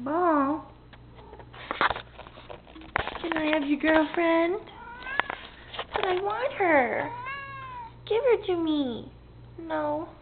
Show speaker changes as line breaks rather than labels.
ball. Can I have your girlfriend? But I want her. Give her to me. No.